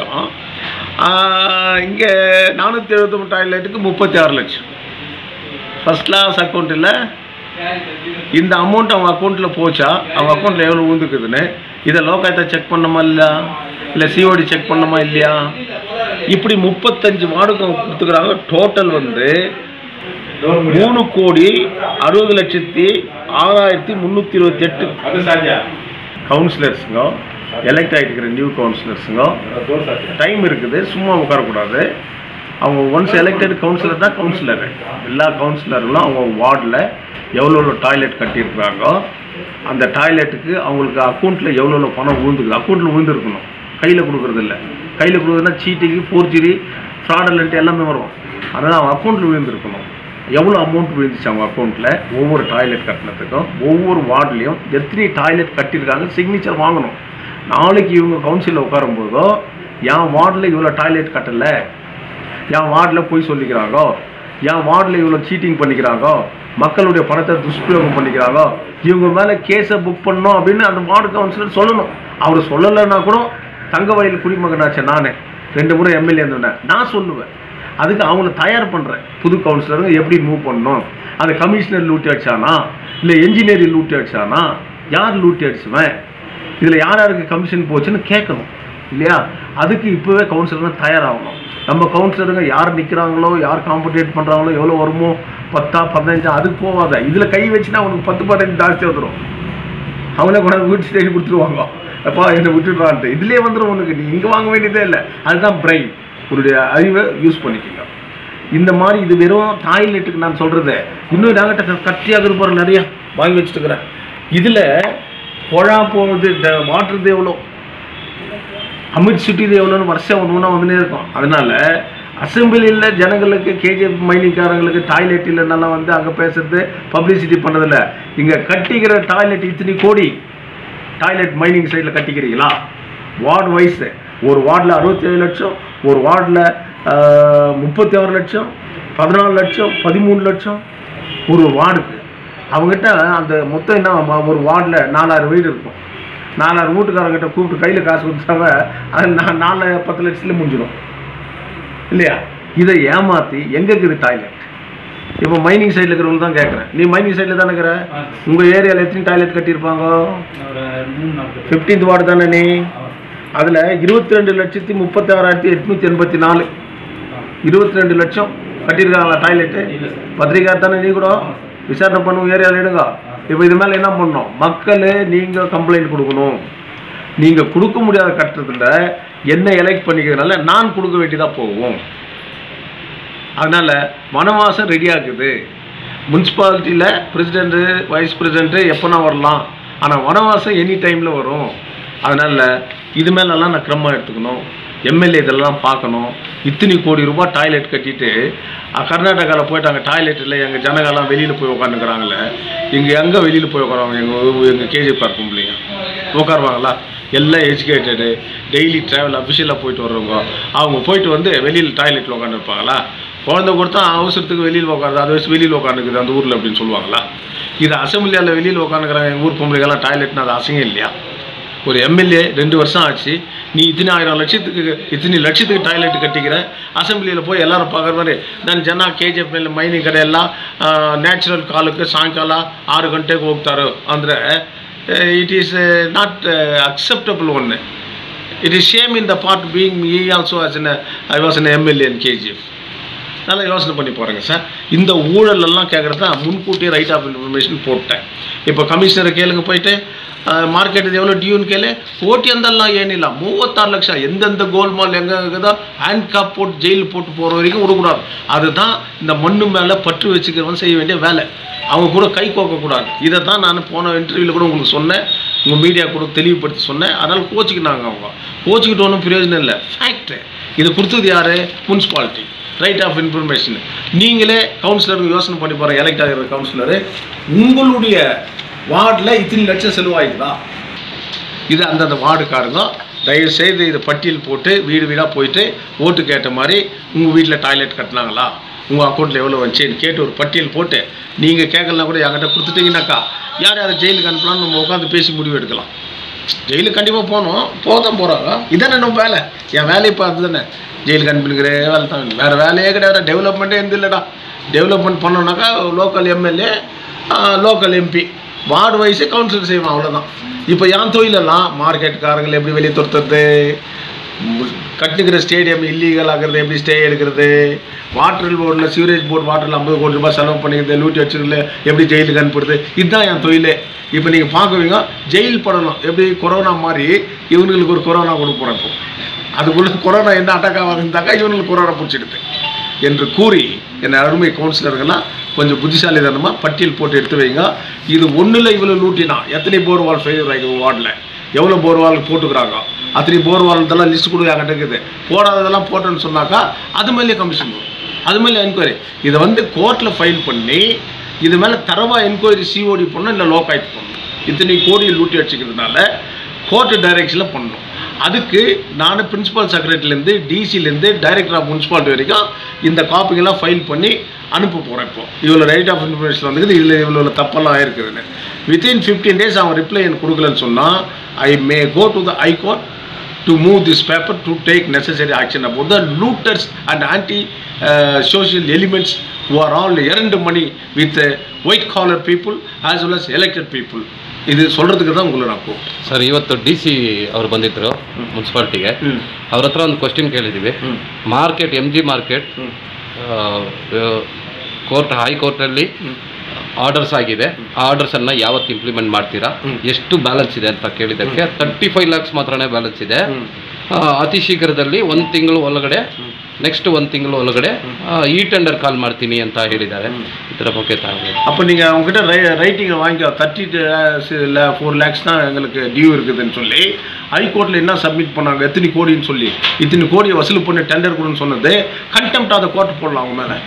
ಹಿಂಗೆ 479 ಟಾಯ್ಲೆಟ್ಗೆ 36 லட்ச. ஃபர்ஸ்ட் கிளாஸ் அக்கௌண்ட் இல்லை. இந்த அமௌண்ட் அவன் அக்கௌண்ட்டில் போச்சா, அவன் அக்கௌண்ட்டில் எவ்வளோ ஊந்துக்குதுன்னு இதை லோகாயத்தை செக் பண்ணணுமா இல்லையா, இல்லை COD செக் பண்ணணுமா இல்லையா? இப்படி 35 வார்டுக்கு கொடுத்துக்கிறாங்க. டோட்டல் வந்து 3,60,6,328 கவுன்சிலர்ஸுங்க எலெக்ட் ஆகிட்டு நியூ கவுன்சிலர்ஸுங்க. டைம் இருக்குது, சும்மா உட்காரக்கூடாது. அவங்க ஒன்ஸ் எலெக்டட் கவுன்சிலர் தான் கவுன்சிலரு. எல்லா கவுன்சிலர்களும் அவங்க வார்டில் எவ்வளோ டாய்லெட் கட்டியிருக்கிறாங்க, அந்த டாய்லெட்டுக்கு அவங்களுக்கு அக்கௌண்ட்டில் எவ்வளோ பணம் விழுந்துக்குது, அக்கௌண்ட்டில் விழுந்துருக்கணும், கையில் கொடுக்குறது இல்லை. கையில் கொடுக்குறதுனா சீட்டிங்கு, ஃபோர்ஜரி, ஃப்ராடலண்ட் எல்லாமே வரும். அதனால் அவங்க அக்கௌண்ட்டில் விழுந்துருக்கணும். எவ்வளோ அமௌண்ட் விழுந்துச்சு அவங்க அக்கௌண்ட்டில் ஒவ்வொரு டாய்லெட் கட்டினதுக்கும். ஒவ்வொரு வார்டுலேயும் எத்தனை டாய்லெட் கட்டியிருக்காங்க சிக்னேச்சர் வாங்கணும். நாளைக்கு இவங்க கவுன்சிலில் உட்காரும்போதோ என் வார்டில் இவ்வளோ டாய்லெட் கட்டலை, என் வார்டில் போய் சொல்லிக்கிறாங்க, என் வார்டில் இவ்வளோ சீட்டிங் பண்ணிக்கிறாங்க, மக்களுடைய பணத்தை துஷ்பிரயோகம் பண்ணிக்கிறாங்க, இவங்க மேலே கேஸை புக் பண்ணணும் அப்படின்னு அந்த வார்டு கவுன்சிலர் சொல்லணும். அவர் சொல்லலைன்னா கூட தங்க வயல் குடிமகனாச்சேன் நான் 2 முறை எம்எல்ஏ இருந்தேன், நான் சொல்லுவேன். அதுக்கு அவங்கள தயார் பண்ணுறேன். புது கவுன்சிலருங்க எப்படி மூவ் பண்ணணும், அந்த கமிஷனர் லூட்டி அடிச்சானா இல்லை என்ஜினியரிங் லூட்டி அடிச்சானா, யார் லூட்டி அடிச்சுவேன், இதில் யார் யாருக்கு கமிஷன் போச்சுன்னு கேட்கணும் இல்லையா? அதுக்கு இப்போவே கவுன்சிலருங்க தயாராகணும். நம்ம கவுன்சிலருங்க யார் நிற்கிறாங்களோ, யார் காம்படேட் பண்ணுறாங்களோ, எவ்வளோ வருமோ 10 15 அதுக்கு போகாத. இதில் கை வச்சுன்னா அவனுக்கு 10 15 ஜாஸ்தி வந்துடும். அவங்களே கொண்டாந்து வீட்டு ஸ்டேஜ் கொடுத்துருவாங்க, அப்பா என்னை விட்டுடுறான்ட்டு. இதுலேயே வந்துடும் உனக்கு, நீ இங்கே வாங்க வேண்டியதே இல்லை. அதுதான் பிரெயின். உன்னுடைய அறிவை யூஸ் பண்ணிக்கோங்க. இந்த மாதிரி இது வெறும் டாய்லெட்டுக்கு நான் சொல்கிறது. இன்னும் நாங்கிட்ட கட்டியாக இருப்பார் நிறைய வாங்கி வச்சுட்டுக்கிறேன். இதில் குழா போகுது, வாட்டுறது எவ்வளோ, அமிட் சுட்டிது எவ்வளோன்னு வருஷம் ஒன்று ஒன்றா வந்துனே இருக்கும். அதனால் அசம்பிளியில் ஜனங்களுக்கு கேஜிஎஃப் மைனிங்காரங்களுக்கு டாய்லெட் இல்லைனால வந்து அங்கே பேசுறது பப்ளிசிட்டி பண்ணுறதில்ல. இங்கே கட்டிக்கிற டாய்லெட் இத்தனை கோடி டாய்லெட் மைனிங் சைடில் கட்டிக்கிறீங்களா? வார்டு வைஸு ஒரு வார்டில் 67 லட்சம், ஒரு வார்டில் 36 லட்சம், 14 லட்சம், 13 லட்சம் ஒரு வார்டுக்கு. அவங்ககிட்ட அந்த மொத்தம் என்ன, ஒரு வார்டில் 4000 வீடு இருக்கும். 4000 வீட்டுக்காரங்கிட்ட கூப்பிட்டு கையில் காசு கொடுத்தாங்க, அது 4-10 லட்சத்தில் முடிஞ்சிடும் இல்லையா? இதை ஏமாற்றி எங்கே இருக்குது டாய்லெட்? இப்போ மைனிங் சைடில் இருக்கிறவங்க தான் கேட்குறேன். நீ மைனிங் சைடில் தானே இருக்கிற, உங்கள் ஏரியாவில் எத்தனை டாய்லெட் கட்டியிருப்பாங்க? 15th வார்டு தானே நீ? அதில் 22,36,884 22 லட்சம் கட்டியிருக்காங்களா டாய்லெட்டு? பத்திரிக்கை தானே நீ கூட விசாரணை பண்ணுவோம், ஏரியாவில் எடுங்க. இப்போ இது மேலே என்ன பண்ணணும்? மக்கள் நீங்கள் கம்ப்ளைண்ட் கொடுக்கணும். நீங்கள் கொடுக்க முடியாத கட்டத்தில் என்ன எலெக்ட் பண்ணிக்கிறதுனால நான் கொடுக்க வேண்டியதாக போகும். அதனால் வனவாசம் ரெடியாகுது. முனிசிபாலிட்டியில் பிரசிடெண்ட்டு, வைஸ் பிரசிடெண்ட்டு எப்போனா வரலாம், ஆனால் வனவாசம் எனி டைமில் வரும். அதனால் இது மேலெல்லாம் நான் கிரமமாக எடுத்துக்கணும். எம்எல்ஏ இதெல்லாம் பார்க்கணும். இத்தனை கோடி ரூபாய் டாய்லெட் கட்டிட்டு கர்நாடகாவில் போயிட்டாங்க. டாய்லெட் இல்லை, எங்கள் ஜனங்கள்லாம் வெளியில் போய் உட்காந்துக்கிறாங்களே. இங்கே எங்கே வெளியில் போய் உட்காருவாங்க? எங்கள் கேஜிஎஃப் பார்க்க முடியலையா? உட்காருவாங்களா? எல்லாம் எஜுகேட்டடு, டெய்லி ட்ராவல் அஃபிஷியலாக போயிட்டு வர்றவங்க. அவங்க போயிட்டு வந்து வெளியில் டாய்லெட்டில் உட்காந்துருப்பாங்களா? குழந்தை கொடுத்தா அவசரத்துக்கு வெளியில் உட்காருது, அதை வச்சு வெளியில் உட்காந்துக்குது அந்த ஊரில் அப்படின்னு சொல்லுவாங்களா? இது அசம்பிளியால் வெளியில் உட்காந்துக்கிறாங்க. எங்கள் ஊர் பொம்பளைக்கெல்லாம் டாய்லெட்னா அது அசிங்கம் இல்லையா? ஒரு எம்எல்ஏ 2 வருஷம் ஆச்சு, நீ இத்தனை 1000 லட்சத்துக்கு இத்தனை லட்சத்துக்கு டாய்லெட் கட்டிக்கிற. அசம்பிளியில் போய் எல்லாரும் பார்க்குற மாதிரி ನಾನು ಜನ KGF ಮೇಲೆ ಮೈನಿಂಗ್ ಕಡೆ ಎಲ್ಲ ನ್ಯಾಚುರಲ್ ಕಾಲಕ್ಕೆ ಸಾಯಂಕಾಲ 6 ಗಂಟೆಗೆ ಹೋಗ್ತಾರೆ ಅಂದರೆ it is not acceptable one. It is shame in the part being me also as an I was an MLA in KGF. நல்லா யோசனை பண்ணி போகிறேங்க சார். இந்த ஊழலெல்லாம் கேட்குறது தான் முன்கூட்டியே ரைட் ஆஃப் இன்ஃபர்மேஷன் போட்டேன். இப்போ கமிஷனரை கேளுங்க, போயிட்டு ಮಾರ್ಕೆಟ್ ಎವಲೋ ಡ್ಯೂನ್ ಕೇಳಿ ಕೋಟಿ ಅಂದಲ್ಲ ಏನಿಲ್ಲ 36 ಲಕ್ಷ எந்தெந்த கோல்மால் எங்கே இருக்குதோ ஹேண்ட்காப் போட்டு ஜெயில் போட்டு போகிற வரைக்கும் விடக்கூடாது. அதுதான் இந்த மண்ணு மேலே பற்று வச்சுக்கிறவன் செய்ய வேண்டிய வேலை. அவங்க கூட கை கோக்கக்கூடாது. இதை தான் நான் போன இன்டர்வியூவில் கூட உங்களுக்கு சொன்னேன், உங்கள் மீடியா கூட தெளிவுபடுத்தி சொன்னேன். அதனால் கோச்சிக்கினாங்க. அவங்க கோச்சிக்கிட்டு ஒன்றும் பிரயோஜனம் இல்லை. ஃபேக்ட்டு இது கொடுத்தது யார்? Municipality right of information. நீங்களே கவுன்சிலருக்கு யோசனை பண்ணி போகிற எலெக்ட் ஆகிற கவுன்சிலரு உங்களுடைய வார்டில் இத்தனை லட்சம் செலவாயிருந்தா இது அந்தந்த வார்டுக்காரங்க தயவுசெய்து இதை பட்டியல் போட்டு வீடு வீடாக போயிட்டு ஓட்டு கேட்ட மாதிரி உங்கள் வீட்டில் டாய்லெட் கட்டினாங்களா, உங்கள் அக்கௌண்ட்டில் எவ்வளோ வந்துச்சுன்னு கேட்டு ஒரு பட்டியல் போட்டு நீங்கள் கேட்கலாம் கூட என்கிட்ட கொடுத்துட்டீங்கன்னாக்கா யார் யாரை ஜெயிலுக்கு அனுப்பலாம்னு நம்ம உட்காந்து பேசி முடிவு எடுக்கலாம். ஜெயிலுக்கு கண்டிப்பாக போக தான் போகிறாங்க. இதானே நம்ம வேலை. என் வேலை இப்போ அதுதானே, ஜெயிலுக்கு அனுப்பினுக்கிற வேலை தான். வேறு வேலையே கிடையாது. டெவலப்மெண்ட்டே எந்த இல்லைடா. டெவலப்மெண்ட் பண்ணோன்னாக்கா local MLA, local MP, ward வைஸே கவுன்சிலர் செய்வான், அவ்வளோதான். இப்போ என் தொழிலெல்லாம் மார்க்கெட்டுக்காரங்களை எப்படி வெளியே துரத்துறது, கட்டுக்கிற ஸ்டேடியம் இல்லீகல் ஆகிறது எப்படி ஸ்டே எடுக்கிறது, வாட்டர் போர்டில் சிவரேஜ் போர்டு வாட்டரில் 50 கோடி ரூபாய் செலவு பண்ணிக்கிறது, லூட்டி வச்சுருக்கல எப்படி ஜெயிலுக்கு அனுப்புறது, இதுதான் என் தொழிலே. இப்போ நீங்கள் பார்க்குவீங்க ஜெயில் படணும் எப்படி கொரோனா மாதிரி இவங்களுக்கு ஒரு கொரோனா கொடுக்க போகிறோம். இப்போ அதுக்குள்ளே கொரோனா என்ன அட்டாக் ஆகுதுந்தாக்கா இவங்களுக்கு கொரோனா பிடிச்சிடுது என்று கூறி என் அருமை கவுன்சிலர்கள்லாம் கொஞ்சம் புத்திசாலித்தனமாக பட்டியல் போட்டு எடுத்து வைங்க. இது ஒன்றில் இவ்வளோ லூட்டினா எத்தனை போர்வால் ஃபெயிலியர் ஆகி வார்டில் எவ்வளோ போர்வால் போட்டுக்கிறாங்க, அத்தனை போர்வால்தெல்லாம் லிஸ்ட் கூட என்கிட்ட இருக்குது. போடாததெல்லாம் போட்டோன்னு சொன்னாக்கா அது மேலே கமிஷன் வரும், அது மேலே என்கொயரி. இதை வந்து கோர்ட்டில் ஃபைல் பண்ணி இது மேலே தரவாக என்கொயரி சிஓடி பண்ணணும், இல்லை லோக்காய்த்து பண்ணணும். இத்தனை கோடியை லூட்டி அடிச்சுக்கிறதுனால கோர்ட்டு டைரெக்ஷனில் பண்ணணும். அதுக்கு நான் பிரின்சிபல் செக்ரட்டரிலேருந்து டிசிலேருந்து டைரக்டர் ஆஃப் முனிசிபாலிட்டி வரைக்கும் இந்த காப்பிங்கெல்லாம் ஃபைல் பண்ணி அனுப்ப போகிறேன். இப்போ இவ்வளோ ரைட் ஆஃப் இன்ஃபர்மேஷன் வந்துக்குது, இதில் இவ்வளோ தப்பெல்லாம் ஆயிருக்குதுன்னு. வித்தின் 15 days அவன் ரிப்ளை எனக்கு கொடுக்கலன்னு சொன்னால் I may go to the high court to move this paper to take necessary action about the looters and anti-social elements who are all earned money with white collar people as well as elected people. இது சொல்கிறதுக்கு தான் உங்களை நான் கூப்பிட்டேன். Sir, ಇವತ್ತು DC ಅವರು ಬಂದಿದ್ದರು ಮುನ್ಸಿಪಾಲ್ಟಿಗೆ. ಅವ್ರ ಹತ್ರ ಒಂದು ಕ್ವಶನ್ ಕೇಳಿದ್ದೀವಿ. ಮಾರ್ಕೆಟ್ MG ಮಾರ್ಕೆಟ್ ಕೋರ್ಟ್ ಹೈಕೋರ್ಟಲ್ಲಿ ಆರ್ಡರ್ಸ್ ಆಗಿದೆ, ಆ ಆರ್ಡರ್ಸನ್ನು ಯಾವತ್ತು ಇಂಪ್ಲಿಮೆಂಟ್ ಮಾಡ್ತೀರಾ, ಎಷ್ಟು ಬ್ಯಾಲೆನ್ಸ್ ಇದೆ ಅಂತ ಕೇಳಿದ್ದಕ್ಕೆ 35 lakhs ಮಾತ್ರನೇ ಬ್ಯಾಲೆನ್ಸ್ ಇದೆ, ಅತಿ ಶೀಘ್ರದಲ್ಲಿ 1 ತಿಂಗಳು ಒಳಗಡೆ ನೆಕ್ಸ್ಟ್ 1 ತಿಂಗಳು ಒಳಗಡೆ ಈ ಟೆಂಡರ್ ಕಾಲ್ ಮಾಡ್ತೀನಿ ಅಂತ ಹೇಳಿದ್ದಾರೆ. ಇದರ ಬಗ್ಗೆ அப்போ நீங்கள் அவங்ககிட்ட ரைட்டிங்கை வாங்கிக்க 34 lakhs தான் எங்களுக்கு டியூ இருக்குதுன்னு சொல்லி ஹைகோர்ட்டில் என்ன சப்மிட் பண்ணாங்க, எத்தனை கோடின்னு சொல்லி இத்தனை கோடியை வசூல் பண்ணி டெண்டர் கொடுன்னு சொன்னது கண்டெம்ட் ஆஃப் த கோர்ட் போடலாம் அவங்க மேலே.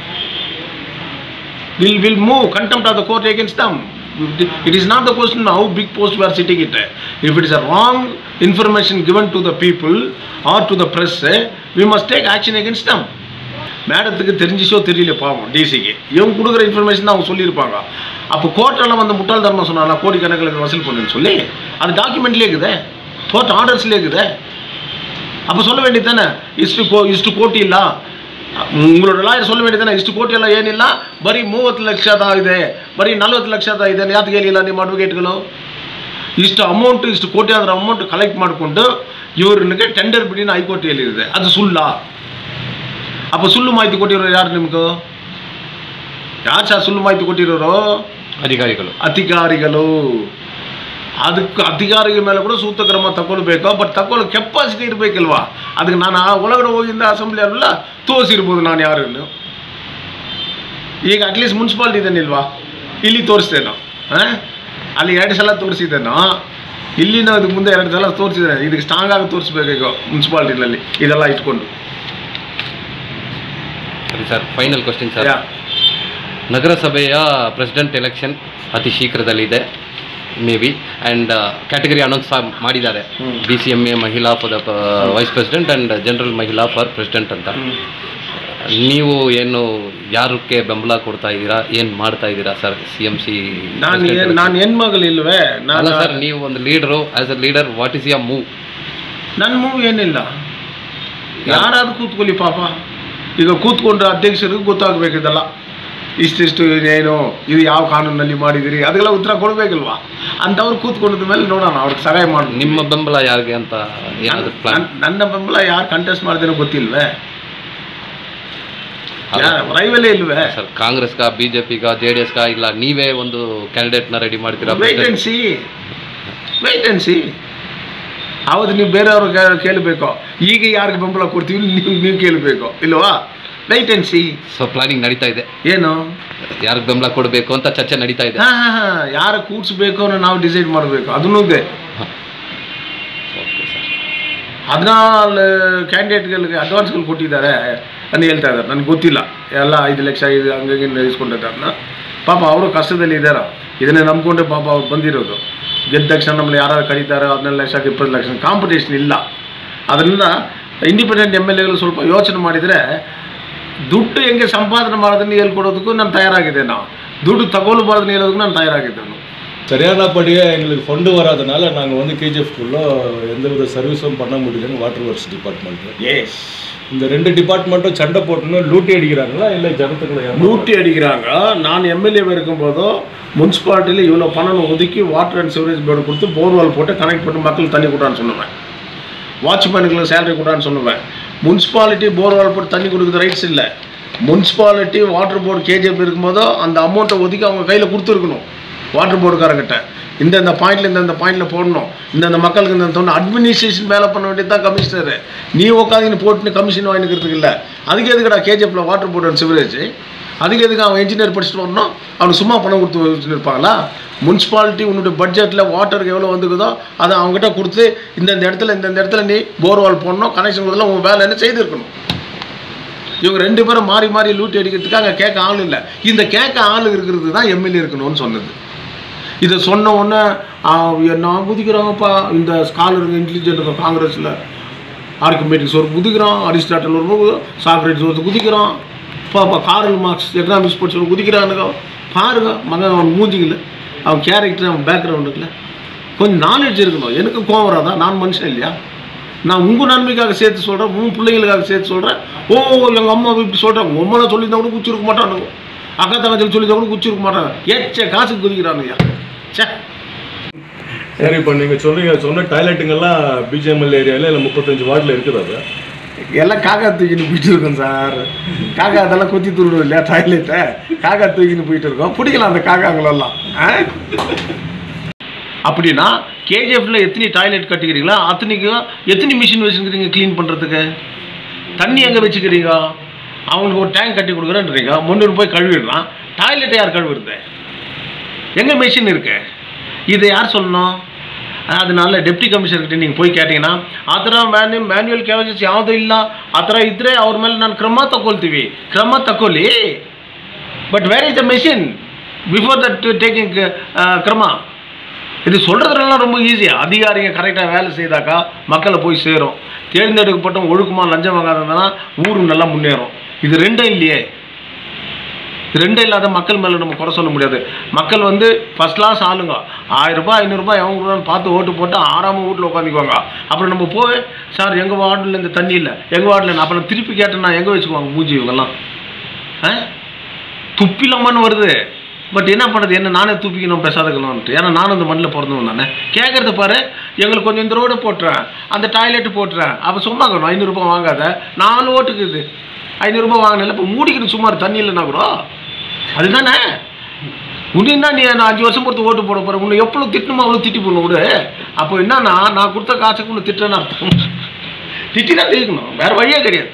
will move contempt of the court against them. It is not the question how big post we are sitting it. If it is a wrong information given to the people or to the press, we must take action against them. மேடத்துக்கு தெரிஞ்சிச்சோ தெரியல பாவம் டிசிக்கு, இவங்க கொடுக்குற information தான் அவங்க சொல்லியிருப்பாங்க. அப்போ கோர்ட்டெல்லாம் வந்து முட்டாள் தர்மம் சொன்னாங்க கோடிக்கணக்கில் வசூல் பண்ணுன்னு சொல்லி, அது டாக்குமெண்ட்லேயே இருக்குது, கோர்ட் ஆர்டர்ஸ்லேயே இருக்குது. அப்போ சொல்ல வேண்டியது தானே ಇಷ್ಟು ಕೋಟಿ ಇಲ್ಲ, உங்களோட லாயர் சொல்ல வேண்டியதானே ಇಷ್ಟು ಕೋಟಿ ಎಲ್ಲ ಏನಿಲ್ಲ, ಬರೀ 30 ಲಕ್ಷದ ಇದೆ, ಬರೀ 40 ಲಕ್ಷದ ಇದೆ, ಯಾಕೆ ಹೇಳಿಲ್ಲ ನಿಮ್ಮ ಅಡ್ವೊಕೇಟ್ಗಳು? ಇಷ್ಟು ಅಮೌಂಟ್ ಇಷ್ಟು ಕೋಟಿ ಆದ್ರ ಅಮೌಂಟ್ ಕಲೆಕ್ಟ್ ಮಾಡಿಕೊಂಡು ಇವ್ರಿಗೆ ಟೆಂಡರ್ ಬಿಡಿ ಹೈಕೋರ್ಟ್ ಹೇಳಿದೆ, ಅದು ಸುಳ್ಳ? ಅಪ್ಪ ಸುಳ್ಳು ಮಾಹಿತಿ ಕೊಟ್ಟಿರೋರು ಯಾರು ನಿಮ್ಗೆ? ಯಾರು ಸಹ ಸುಳ್ಳು ಮಾಹಿತಿ ಕೊಟ್ಟಿರೋರು? ಅಧಿಕಾರಿಗಳು. ಅದಕ್ಕೆ ಅಧಿಕಾರಿಗಳ ಮೇಲೆ ಕೂಡ ಸೂಕ್ತ ಕ್ರಮ ತಗೊಳ್ಬೇಕು. ಬಟ್ ತಗೊಳ್ಳೋ ಕೆಪಾಸಿಟಿ ಇರಬೇಕಲ್ವಾ? ಅದಕ್ಕೆ ನಾನು ಆ ಒಳಗಡೆ ಹೋಗಿಂದ ಅಸೆಂಬ್ಲಿ ಅಲ್ಲ ತೋರಿಸಿರ್ಬೋದು ನಾನು ಯಾರನ್ನು. ಈಗ ಅಟ್ಲೀಸ್ಟ್ ಮುನ್ಸಿಪಾಲ್ಟಿ ಇದೇನಿಲ್ವಾ, ಇಲ್ಲಿ ತೋರಿಸ್ತೇನೋ, ಅಲ್ಲಿ 2 ಸಲ ತೋರಿಸಿದ್ದೇನೋ, ಇಲ್ಲಿನ ಅದಕ್ಕೆ ಮುಂದೆ 2 ಸಲ ತೋರಿಸಿದ್ದೇನೆ. ಇದಕ್ಕೆ ಸ್ಟ್ರಾಂಗ್ ಆಗಿ ತೋರಿಸ್ಬೇಕು ಈಗ ಮುನ್ಸಿಪಾಲ್ಟಿನಲ್ಲಿ ಇದೆಲ್ಲ ಇಟ್ಕೊಂಡು. ಸರಿ ಸರ್, ಫೈನಲ್ ಕ್ವಶನ್ ಸರ್. ನಗರಸಭೆಯ ಪ್ರೆಸಿಡೆಂಟ್ ಎಲೆಕ್ಷನ್ ಅತಿ ಶೀಘ್ರದಲ್ಲಿದೆ maybe, and category announce ಮಾಡಿದ್ದಾರೆ, BCMA ಮಹಿಳಾ for vice president and general ಮಹಿಳಾ ಫಾರ್ ಪ್ರೆಸಿಡೆಂಟ್ ಅಂತ. ನೀವು ಏನು ಯಾರಕ್ಕೆ ಬೆಂಬಲ ಕೊಡ್ತಾ ಇದ್ದೀರಾ, ಏನು ಮಾಡ್ತಾ ಇದ್ದೀರಾ ಸರ್? CMC ನಾನು ಹೆಣ್ಮಗಳಿಲ್ವೇ? ಅಲ್ಲ ಸರ್, ನೀವು ಒಂದು leader, as a leader what is your move? ನನ್ನ ಮೂವ್ ಏನಿಲ್ಲ, ಯಾರಾದ್ರೂ ಕೂತ್ಕೊಳ್ಳಿ ಪಾಪ. ಈಗ ಕೂತ್ಕೊಂಡ್ರೆ ಅಧ್ಯಕ್ಷರಿಗೆ ಗೊತ್ತಾಗಬೇಕಿದೆಲ್ಲ, ಇಷ್ಟಿಷ್ಟು ಏನು ಇದು ಯಾವ ಕಾನೂನಲ್ಲಿ ಮಾಡಿದಿರಿ ಅದೆಲ್ಲ ಉತ್ತರ ಕೊಡಬೇಕಲ್ವಾ? ಅಂಥವ್ರು ಕೂತ್ಕೊಂಡ ಮೇಲೆ ನೋಡೋಣ, ಅವ್ರಿಗೆ ಸಹಾಯ ಮಾಡಿ. ನಿಮ್ಮ ಬೆಂಬಲ ಯಾರಿಗೆ ಅಂತ ಏನಾದರೂ ಪ್ಲಾನ್? ನನ್ನ ಬೆಂಬಲ ಯಾರು ಕಂಟೆಸ್ಟ್ ಮಾಡ್ದೇನೋ ಗೊತ್ತಿಲ್ವೇ, ರೈವಲೇ ಇಲ್ವೇ ಸರ್? ಕಾಂಗ್ರೆಸ್ಗ, BJPಗ, JDSಗ ಇಲ್ಲ ನೀವೇ ಒಂದು ಕ್ಯಾಂಡಿಡೇಟ್ನ ರೆಡಿ ಮಾಡ್ತೀರಾ? Wait and see. ಆವತ್ತು ನೀವು ಬೇರೆಯವ್ರು ಕೇಳಬೇಕು, ಈಗ ಯಾರಿಗೆ ಬೆಂಬಲ ಕೊಡ್ತೀವಿ ನೀವು ಕೇಳಬೇಕು ಇಲ್ವಾ? Wait and see. So planning ನಡೀತಾ ಇದೆ, ಏನು ಯಾರಿಗೆ ಬೆಂಬಲ ಕೊಡಬೇಕು ಅಂತ ಚರ್ಚೆ ನಡೀತಾ ಇದೆ. ಯಾರು ಕೂಡಿಸ್ಬೇಕು ಅನ್ನೋ ನಾವು ಡಿಸೈಡ್ ಮಾಡಬೇಕು, ಅದನ್ನೂ ಇದೆ. 14 ಕ್ಯಾಂಡಿಡೇಟ್ಗಳಿಗೆ ಅಡ್ವಾನ್ಸ್ಗಳು ಕೊಟ್ಟಿದ್ದಾರೆ ಅಂತ ಹೇಳ್ತಾ ಇದ್ದಾರೆ, ನನಗೆ ಗೊತ್ತಿಲ್ಲ. ಎಲ್ಲ 5 ಲಕ್ಷ ಹಂಗಾಗಿ ಇಸ್ಕೊಂಡಿದ್ದಾರನ್ನ. ಪಾಪ ಅವರು ಕಷ್ಟದಲ್ಲಿ ಇದ್ದಾರೆ, ಇದನ್ನೇ ನಂಬ್ಕೊಂಡ್ರೆ ಪಾಪ ಅವ್ರು ಬಂದಿರೋದು. ಗೆದ್ದ ತಕ್ಷಣ ನಮ್ಮಲ್ಲಿ ಯಾರು ಕರೀತಾರೆ 14 ಲಕ್ಷ 20 ಲಕ್ಷ, ಕಾಂಪಿಟೇಷನ್ ಇಲ್ಲ. ಅದರಿಂದ ಇಂಡಿಪೆಂಡೆಂಟ್ MLAಗಳು ಸ್ವಲ್ಪ ಯೋಚನೆ ಮಾಡಿದರೆ ದುಡ್ಡು ಹೆಂಗೆ ಸಂಪಾದನೆ ಮಾಡೋದನ್ನು ಹೇಳ್ಕೊಡೋದಕ್ಕೂ ನಾನು தயாராகிதே. நான் ದುಡ್ಡು தகவல்பார்த்து ಹೇಳೋದಕ್ಕೂ ನಾನು தயாராகிதேன். சரியானபடியாக எங்களுக்கு ஃபண்டு வராதனால நாங்கள் வந்து KGF-க்குள்ள எந்தவித சர்வீஸும் பண்ண முடியலன்னு வாட்டர் ஒர்க்ஸ் டிபார்ட்மெண்ட்டு. எஸ், இந்த 2 டிபார்ட்மெண்ட்டும் சண்டை போட்டுன்னு லூட்டி அடிக்கிறாங்களா இல்லை ஜனத்துக்குள்ள லூட்டி அடிக்கிறாங்க? நான் MLA இருக்கும்போதோ முனிசிபாலிட்டியில் இவ்வளோ பணம் ஒதுக்கி வாட்டர் அண்ட் சிவரேஜ் போர்டு கொடுத்து போர்வால் போட்டு கனெக்ட் பண்ணி மக்கள் தண்ணி கொடுறான்னு சொன்னேன். வாட்ச்மேனுக்கு சேலரி கொடுறான்னு சொல்லுவேன். முனிசிபாலிட்டி போர்வால் போட்டு தண்ணி கொடுக்குறது ரைட்ஸ் இல்லை. முனிசிபாலிட்டி வாட்டர் போர்டு கேஜிஎஃப் இருக்கும்போதோ அந்த அமௌண்ட்டை ஒதுக்கி அவங்க கையில் கொடுத்துருக்கணும். வாட்டர் போர்டுக்காரங்கிட்ட இந்தந்த பாயிண்டில் இந்தந்த பாயிண்டில் போடணும், இந்தந்த மக்களுக்கு இந்த தோணும். அட்மினிஸ்ட்ரேஷன் வேலை பண்ண வேண்டியது தான் கமிஷனரு. நீ உட்காந்து போட்டுன்னு கமிஷன் வாங்கிக்கிறதுக்கு இல்லை. அதுக்கு எதுக்குடா கேஜிஎஃப்ல வாட்டர் போர்டு அண்ட் சிவரேஜ்? அதுக்கு எதுக்கு அவன் இன்ஜினியர் படிச்சுட்டு வரணும்? அவனுக்கு சும்மா பணம் கொடுத்து வச்சுட்டு இருப்பாங்களா? முனிசிபாலிட்டி உன்னுடைய பட்ஜெட்டில் வாட்டருக்கு எவ்வளோ வந்துக்குதோ அதை அவங்ககிட்ட கொடுத்து இந்தந்த இடத்துல நீ போர்வால் போடணும், கனெக்ஷன் கொடுத்தலாம், உங்கள் வேலை என்ன செய்திருக்கணும். இவங்க 2 பேரும் மாறி மாறி லூட்டி அடிக்கிறதுக்கு அங்கே கேட்க ஆள் இல்லை. இந்த கேட்க ஆள் இருக்கிறது தான் எம்எல்ஏ இருக்கணும்னு சொன்னது. இதை சொன்ன உடனே நான் குதிக்கிறாங்கப்பா. இந்த ஸ்காலருங்க இன்டெலிஜென்ட் காங்கிரஸில் ஆர்கிமெடிக்ஸ் ஒரு குதிக்கிறான், அரிஸ்டாட்டல் ஒரு சாக்ரட்டிஸ் ஒரு குதிக்கிறான், பாப்பா காரல் மார்க்ஸ் எக்கனாமிக்ஸ் படிச்சு ஒரு குதிக்கிறானுங்க. பாருங்க மகன் அவன் மூஞ்சிக்கல, அவன் கேரக்டர், அவன் பேக்ரவுண்டுக்குல கொஞ்சம் நாலேஜ் இருக்கணும். எனக்கு கோவம் வராதான்? நான் மனுஷன் இல்லையா? நான் உங்கள் நன்மைக்காக சேர்த்து சொல்கிறேன், உன் பிள்ளைங்களுக்காக சேர்த்து சொல்கிறேன். ஓ எங்கள் அம்மா இப்படி சொல்கிறாங்க, உம்மனை சொல்லியிருந்தா கூட குச்சிருக்க மாட்டானுங்க, அக்கா தங்கச்சி சொல்லியிருந்தா கூட குச்சிருக்க மாட்டாங்க. காசுக்கு குதிக்கிறானுங்க. சே சரி, இப்போ நீங்கள் சொன்ன டாய்லெட்டுங்கெல்லாம் பிஜிஎம்எல் ஏரியாவில் இல்லை 35 வார்டில் இருக்குது. அது எல்லாம் காக்கா தூக்கின்னு போயிட்டு இருக்கோம் சார். காக்கா அதெல்லாம் கொத்தி தூடுவோம் இல்லையா டாய்லெட்டை? காக்கா தூக்கின்னு போயிட்டு இருக்கோம். பிடிக்கலாம் அந்த காக்காங்களெல்லாம். அப்படின்னா கேஜிஎஃப்ல எத்தனை டாய்லெட் கட்டிக்கிறீங்களா அத்தனைக்கும் எத்தனை மிஷின் வச்சுக்கிறீங்க க்ளீன் பண்ணுறதுக்கு? தண்ணி எங்கே வச்சுக்கிறீங்க? அவங்களுக்கு ஒரு டேங்க் கட்டி கொடுக்குறேன்றீங்க, முன்னூறு போய் கழுவிடுறான். டாய்லெட்டை யார் கழுவுறது? எங்கே மிஷின் இருக்கு? இதை யார் சொல்லணும்? ಅದನ್ನ ಡೆಪ್ಟಿ ಕಮಿಷನರ್ಗೆ ನೀವು ಹೋಗಿ ಕೇಳಿங்கன்னா ಆ ಥರ ಮ್ಯಾನ್ಯುಯಲ್ ಕೇವಲ್ಸ್ ಯಾವುದೂ ಇಲ್ಲ, ಆ ಥರ ಇದ್ದರೆ ಅವ್ರ ಮೇಲೆ ನಾನು ಕ್ರಮ ತಗೊಳ್ತೀವಿ. ಕ್ರಮ ತಗೊಳ್ಳಿ, but where is the machine before that taking கிரம? இது சொல்கிறதுலாம் ரொம்ப ஈஸியாக. அதிகாரிங்க கரெக்டாக வேலை செய்தாக்கா மக்களை போய் சேரும். தேர்ந்தெடுக்கப்பட்ட ஒழுக்கமாக லஞ்சம் வாங்காததுனா ஊர் நல்லா முன்னேறும். இது ரெண்டும் இல்லையே. ரெண்டும் இல்லாத மக்கள் மேலே நம்ம குறை சொல்ல முடியாது. மக்கள் வந்து ஃபஸ்ட் கிளாஸ் ஆளுங்க, 1000 ரூபாய் 500 ரூபாய் எவங்க பார்த்து ஓட்டு போட்டு ஆறாமல் வீட்டில் உட்காந்துக்குவாங்க. அப்புறம் நம்ம போய் சார் எங்கள் வார்டில் இந்த தண்ணி இல்லை, எங்கள் வார்டில் அப்புறம் திருப்பி கேட்டேன்னா எங்கே வச்சுக்குவாங்க மூஞ்சி இவங்கெல்லாம்? துப்பிலம்மான்னு வருது. பட் என்ன பண்ணுறது, என்ன நானே தூப்பிக்கணும் பெசாதுக்கணும்ன்ட்டு. ஏன்னா நானும் இந்த மண்ணில் பிறந்தவன் தானே. கேட்குறது பாரு, எங்களுக்கு கொஞ்சம் இந்த ரோடு போட்டுறேன், அந்த டாய்லெட்டு போட்டுறேன். அப்போ சும்மா இருக்கணும். 500 ரூபாய் வாங்காத, 4 ஓட்டுக்குது 500 ரூபாய் வாங்கினல. இப்போ மூடிக்கணும் சும்மா தண்ணி இல்லைன்னா கூட. அதுதானே உன்னா நீ நான் 5 வருஷம் பொறுத்து ஓட்டு போட போகிறேன். உன்னை எவ்வளோ திட்டணுமோ அவ்வளோ திட்டி போடணும் விடு. அப்போ என்னன்னா நான் கொடுத்த காசுக்கு உன்னை திட்டுறேன்னு அர்த்தம். திட்டி தான் தெரிவிக்கணும், வேறு வழியே கிடையாது.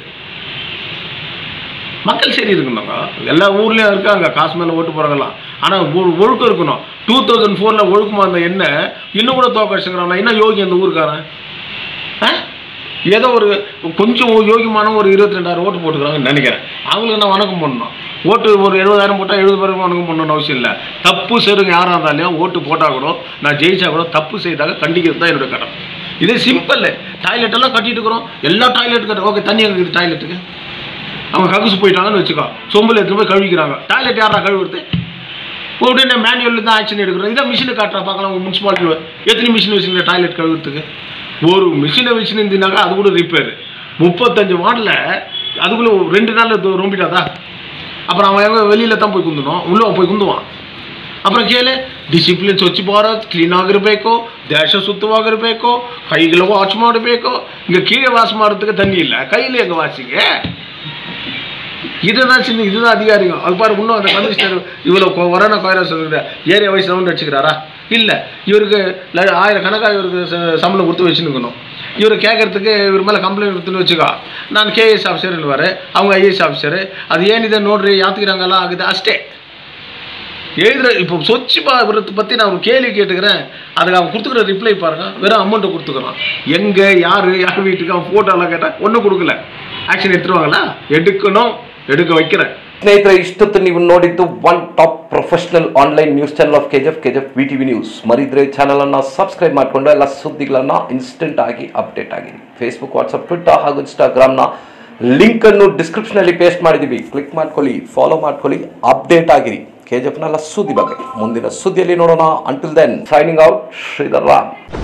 மக்கள் சரி இருக்கணுங்க. எல்லா ஊர்லேயும் இருக்காங்க காசு மேலே ஓட்டு போகிறாங்கலாம். ஆனால் ஒழுக்கம் இருக்கணும். 2004 ஒழுக்கமாக இருந்த என்ன இன்னும் கூட தோக்கடிச்சுக்கிறான். என்ன யோகி அந்த ஊருக்காரன்? ஏதோ ஒரு கொஞ்சம் யோகியமான ஒரு 22,000 ஓட்டு போட்டுக்கிறாங்கன்னு நினைக்கிறேன். அவங்களுக்கு நான் வணக்கம் பண்ணணும். ஓட்டு ஒரு 70,000 போட்டால் 70 பேருக்கு வணக்கம் பண்ணணும்னு அவசியம் இல்லை. தப்பு செய்கிறவங்க யாராக இருந்தாலும் ஓட்டு போட்டால் கூட நான் ஜெயிச்சா கூட தப்பு செய்தாக கண்டிக்கிறது தான் என்னுடைய கடமை. இதே சிம்பிள். டாய்லெட்டெல்லாம் கட்டிட்டு இருக்கிறோம், எல்லா டாய்லெட் கட்ட ஓகே. தண்ணி எங்கே இருக்குது டாய்லெட்டுக்கு? அவங்க ககுசு போயிட்டாங்கன்னு வச்சுக்கோ, சொம்பில் எடுத்துகிட்டு போய் கழுவிக்கிறாங்க. டாய்லெட் யாரா கழுவுறது? உடனே மேனுவல் தான் ஆக்ஷன் எடுக்கிறோம். இதான் மிஷினை காட்டுறா பார்க்கலாம். முனிசிபாலிட்டி எத்தனை மிஷின் வச்சுக்கிற டாய்லெட் கழுவுறதுக்கு? ஒரு மிஷினை வச்சுருந்தாக்கா அது கூட ரிப்பேர். 35 வார்டில் அதுக்குள்ளே 2 நாள் ரொம்பிட்டாதா? அப்புறம் அவன் எங்கே வெளியில் தான் போய் குந்தணும், உள்ளே போய் குந்துவான். அப்புறம் ಕೇಳಿ ಡಿಸಿಪ್ಲಿನ್ ಸ್ವಚ್ಛ ಭಾರತ್ ಕ್ಲೀನ್ ಆಗಿರಬೇಕು, ದೇಶ ಸುತ್ತವಾಗಿರಬೇಕು, ಕೈಗಳು ವಾಶ್ ಮಾಡಬೇಕು. இங்கே கீழே வாஷ் பண்ணுறதுக்கு தண்ணி இல்லை, கையில் எங்கே வாஷிங்க? இதுதான் சின்ன, இதுதான் அதிகாரிங்க. அது பாரு, இன்னும் அந்த கமிஷனர் இவ்வளோ கொரோனா வைரஸ் இருக்குது, ஏரியா வைஸ் ரவுண்ட் அடிச்சுக்கிறாரா? இல்லை, இவருக்கு 1000 கணக்காக இவருக்கு சம்பளம் கொடுத்து வச்சுருக்கணும். இவர் கேட்கறதுக்கு இவர் மேலே கம்ப்ளைண்ட் கொடுத்துன்னு வச்சுக்கோ. ನಾನು KS ಆಫೀಸರ್ ಇಲ್ವಾರೆ, அவங்க IAS ಆಫೀಸರ್. ಅದು ಏನಿದೆ ನೋಡ್ರಿ ಯಾತ್ಗಿರಂಗಲ್ಲ ಆಗಿದೆ ಅಷ್ಟೇ எழுதுற. இப்போ சொச்சு பாரத்தை பற்றி நான் ஒரு கேள்வி கேட்டுக்கிறேன், அதுக்கு அவன் கொடுத்துக்கிற ரிப்ளை பாருங்க, வெறும் அமௌண்ட்டை கொடுத்துக்கிறான். எங்கே யார் வீட்டுக்கு அவன் ஃபோட்டோலாம் கேட்டால் ஒன்றும் கொடுக்கல. ஆக்ஷன் எடுத்துருவாங்களா? எடுக்கணும், எடுக்க வைக்கிறேன். ಸ್ನೇಹಿತರೆ, ಇಷ್ಟೊತ್ತು ನೀವು ನೋಡಿದ್ದು one top professional online news channel of KGF VTV news. ಮರಿದ್ರೆ ಚಾನಲ್ ಅನ್ನು ಸಬ್ಸ್ಕ್ರೈಬ್ ಮಾಡಿಕೊಂಡು ಎಲ್ಲ ಸುದ್ದಿಗಳನ್ನು ಇನ್ಸ್ಟೆಂಟ್ ಆಗಿ ಅಪ್ಡೇಟ್ ಆಗಿರಿ. ಫೇಸ್ಬುಕ್, ವಾಟ್ಸಪ್, ಟ್ವಿಟರ್ ಹಾಗೂ ಇನ್ಸ್ಟಾಗ್ರಾಮ್ನ ಲಿಂಕ್ ಅನ್ನು ಡಿಸ್ಕ್ರಿಪ್ಷನ್ ಅಲ್ಲಿ ಪೇಸ್ಟ್ ಮಾಡಿದೀವಿ. ಕ್ಲಿಕ್ ಮಾಡ್ಕೊಳ್ಳಿ, ಫಾಲೋ ಮಾಡ್ಕೊಳ್ಳಿ, ಅಪ್ಡೇಟ್ ಆಗಿರಿ KGF ನ ಸುದ್ದಿ ಬಗ್ಗೆ. ಮುಂದಿನ ಸುದ್ದಿಯಲ್ಲಿ ನೋಡೋಣ. Until then, signing out, Sridhar Ram.